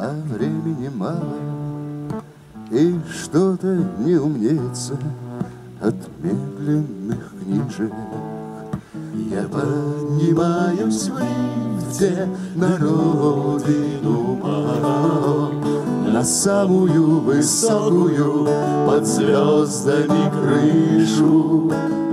а времени мало, и что-то не умнеется от медленных книжек. Я поднимаюсь в лифте на родину маму, на самую высокую под звездами крышу.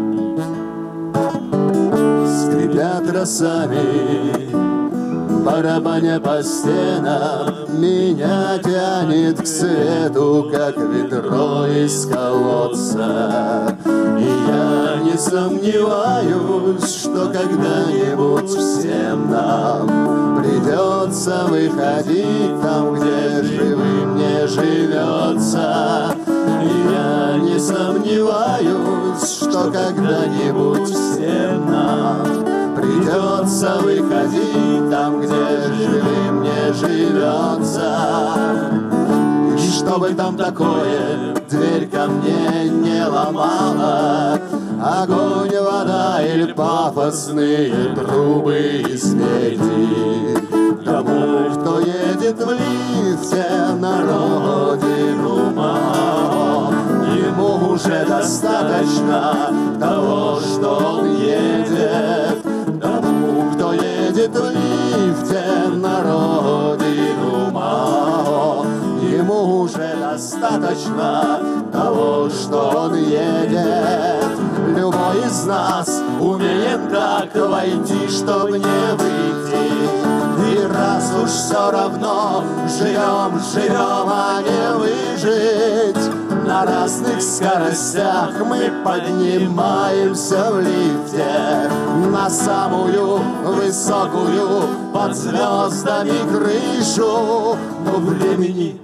Скрипят тросами, барабаня по стенам, меня тянет к свету, как ведро из колодца. И я не сомневаюсь, что когда-нибудь всем нам придется выходить там, где живым не живется. И я не сомневаюсь, что когда-нибудь всем нам придется выходить там, где живым не живется. И чтобы там такое дверь ко мне не ломала, огонь, вода или пафосные трубы из меди. Тому, кто едет в лифте на родину маму, ему уже достаточно того, что он едет. Тому, кто едет в лифте на родину маму, ему уже достаточно того, что он едет. Любой из нас умеет так войти, чтобы не выйти. И раз уж все равно живем, а не выжить, на разных скоростях мы поднимаемся в лифте на самую высокую под звездами крышу. Но времени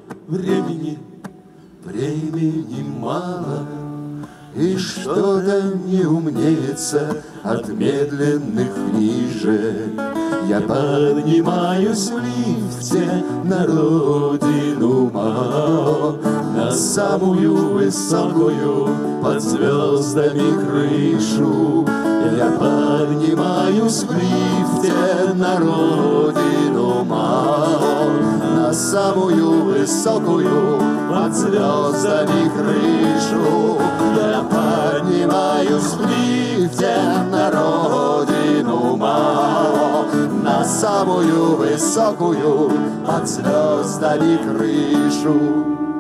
мало, и что-то не умнеется от медленных книжек. Я поднимаюсь в лифте на родину маму, на самую высокую под звездами крышу. Я поднимаюсь в лифте на родину маму, на самую высокую под звездами крышу. Я поднимаюсь в лифте на родину маму, на самую высокую под звездами крышу.